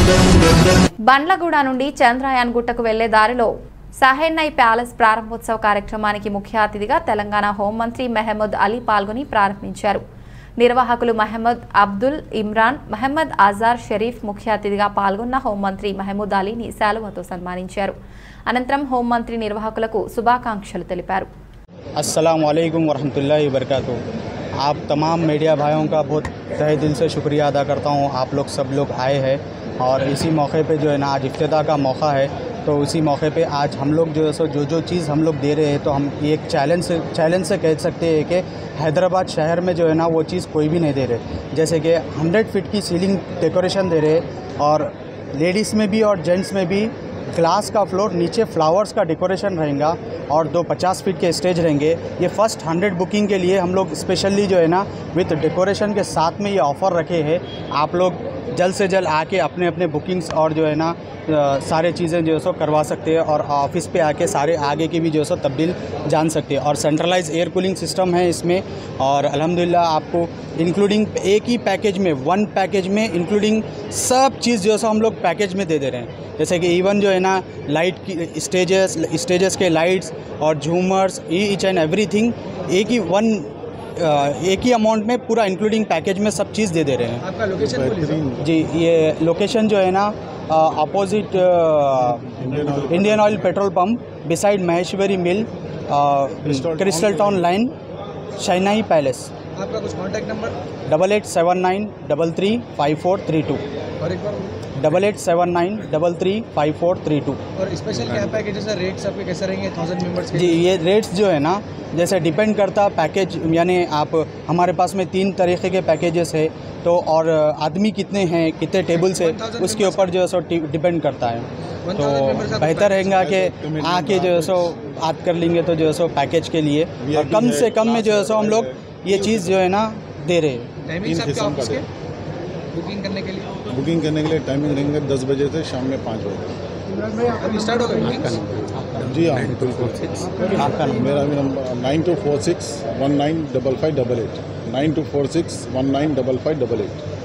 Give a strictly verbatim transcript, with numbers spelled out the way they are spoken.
బండ్లగూడ నుండి చంద్రయాన్ గుట్టకు వెళ్లే దారిలో సహెన్నై ప్యాలెస్ ప్రారంభోత్సవ కార్యక్రమానికి ముఖ్య అతిథిగా తెలంగాణ హోంమంత్రి మహమూద్ అలీ పాల్గొని ప్రారంభించారు. నిర్వాహకులు మహమ్మద్ అబ్దుల్ ఇమ్రాన్, మహమ్మద్ అజార్ షరీఫ్ ముఖ్య అతిథిగా పాల్గొన్న హోంమంత్రి మహమూద్ అలీని శాలువాతో సన్మానించారు. అనంతరం హోంమంత్రి నిర్వాహకులకు శుభాకాంక్షలు తెలిపారు. अस्सलाम वालेकुम वरहमतुल्लाहि वबरकातुहू। आप तमाम मीडिया भाइयों का बहुत तहे दिल से शुक्रिया अदा करता हूँ। आप लोग सब लोग आए हैं और इसी मौके पे जो है ना आज इफ्तिताह का मौका है, तो उसी मौके पे आज हम लोग जो है सो जो जो चीज़ हम लोग दे रहे हैं, तो हम एक चैलेंज से चैलेंज से कह सकते हैं कि हैदराबाद शहर में जो है ना वो चीज़ कोई भी नहीं दे रहे। जैसे कि हंड्रेड फीट की सीलिंग डेकोरेशन दे रहे और लेडीज़ में भी और जेंट्स में भी ग्लास का फ्लोर, नीचे फ्लावर्स का डेकोरेशन रहेगा और दो पचास फीट के स्टेज रहेंगे। ये फर्स्ट हंड्रेड बुकिंग के लिए हम लोग स्पेशली जो है ना विथ डेकोरेशन के साथ में ये ऑफ़र रखे हैं। आप लोग जल्द से जल्द आके अपने अपने बुकिंग्स और जो है ना सारे चीज़ें जो है सो करवा सकते हैं और ऑफिस पे आके सारे आगे की भी जो है सो तब्दील जान सकते हैं। और सेंट्रलाइज एयर कूलिंग सिस्टम है इसमें और अल्हम्दुलिल्लाह आपको इंक्लूडिंग एक ही पैकेज में, वन पैकेज में इंक्लूडिंग सब चीज़ जो है सो हम लोग पैकेज में दे दे रहे हैं। जैसे कि इवन जो है ना लाइट की स्टेजेस स्टेजेस के लाइट्स और झूमर्स, ईच एंड एवरीथिंग एक ही वन एक ही अमाउंट में पूरा इंक्लूडिंग पैकेज में सब चीज़ दे दे रहे हैं। आपका लोकेशन जी, ये लोकेशन जो है ना opposite Indian Oil petrol pump beside Maheshwari mill, Crystal Town Line, Shehnai palace. आपका कुछ contact number? Double eight seven nine double three five four three two और एक बार double eight seven nine double three five four three two. और special क्या packages है, rates आपके कैसे रहेंगे थाउजेंड मेंबर्स के? जी, ये रेट्स जो है ना जैसे डिपेंड करता पैकेज, यानी आप हमारे पास में तीन तरीके के पैकेजेस है, तो और आदमी कितने हैं, कितने टेबल्स है, उसके ऊपर जो है सो डिपेंड करता है। तो बेहतर रहेगा कि आके जो है सो बात कर लेंगे तो जो है सो पैकेज के लिए और कम से कम में जो है सो हम लोग ये चीज़ जो है ना दे रहे हैं। टाइमिंग आपके ऑफिस के बुकिंग करने के लिए? बुकिंग करने के लिए टाइमिंग रहेंगे दस बजे से शाम में पाँच बजे। अभी स्टार्ट होगा बुकिंग? जी हाँ, बिल्कुल। आपका मेरा number nine two four six one nine double five double eight nine two four six one nine double five double eight.